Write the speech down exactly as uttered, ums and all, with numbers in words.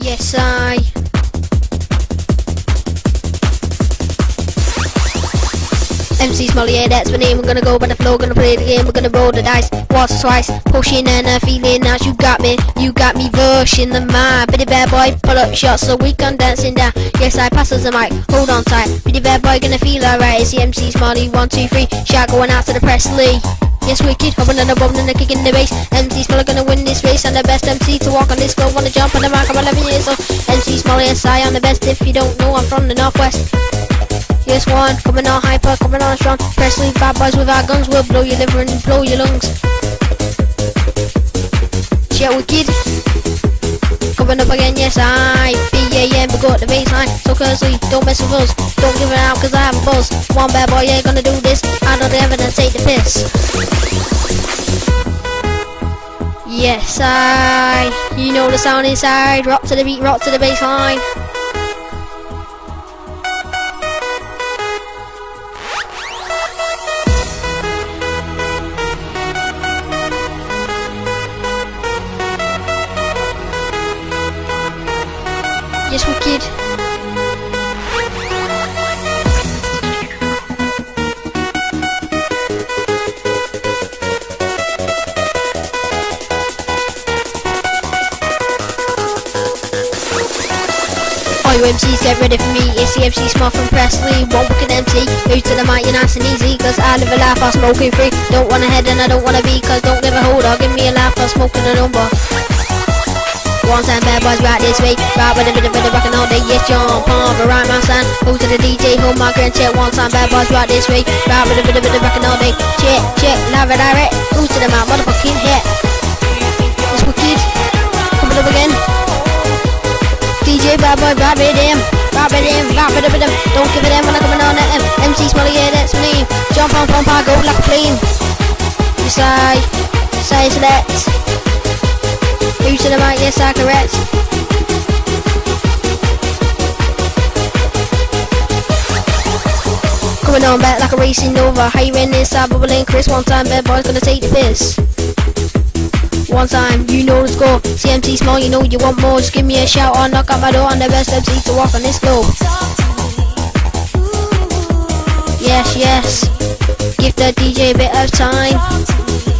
Yes, I. M C Smally, yeah, that's my name. I'm gonna go by the flow, gonna play the game, we're gonna roll the dice. Once or twice, pushing and uh, feeling as you got me, you got me rushing the mind. Pretty bad boy, pull up shots so we can dancing down. Yes, I passes the mic, hold on tight. Pretty bad boy, gonna feel alright. It's the M C Smally, one, two, three. Shout going out to the Presley. Yes, wicked, hopping on the bomb and the kick in the bass. M C Smally gonna win this race. I'm the best M C to walk on this globe. Wanna jump on the mic, I'm eleven years old. M C Smally, yes, I am the best. If you don't know, I'm from the Northwest. Yes, one, coming on hyper, coming on strong. Presley, bad boys with our guns, we'll blow your liver and blow your lungs. Yeah, wicked. Coming up again, yes, I. B A M, we got the baseline. So Kersley, don't mess with us. Don't give it out, cause I have a buzz. One bad boy, yeah, gonna do this. I know the evidence, take the piss. Yes, I. You know the sound inside. Rock to the beat, rock to the baseline. Yes, wicked. All you M Cs get ready for me. It's the M C Small from Presley. One wicked M C. Move to the mic, you're nice and easy. Cause I live a life, I'm smoking free. Don't want a head and I don't wanna be. Cause don't give a hold, I'll give me a laugh, I'm smoking a number. One time bad boys right this way. Right with a bit of a rockin' all day. Yes, jump on the right my son. Go to the D J, hold my grand check. One time bad boys right this way. Right with a bit of a rockin' all day. Check, check, live and direct. Go to the mouth, motherfucking hit. It's wicked. Coming up again. D J bad boy, right with him. Right with him, right with him. Don't give it them when I'm coming on at him. M C Smally, yeah, that's my name. Jump on, pump, I go like a plane. Yes, I. Say select. Who's to the mic? Yes, I correct. Coming on back like a racing Nova. How you in inside bubbling Chris? One time bad boy's gonna take the piss. One time, you know the score. C M C Small, you know you want more. Just give me a shout or knock out my door. I'm the best M C to walk on this globe. Yes, yes. Give the D J a bit of time.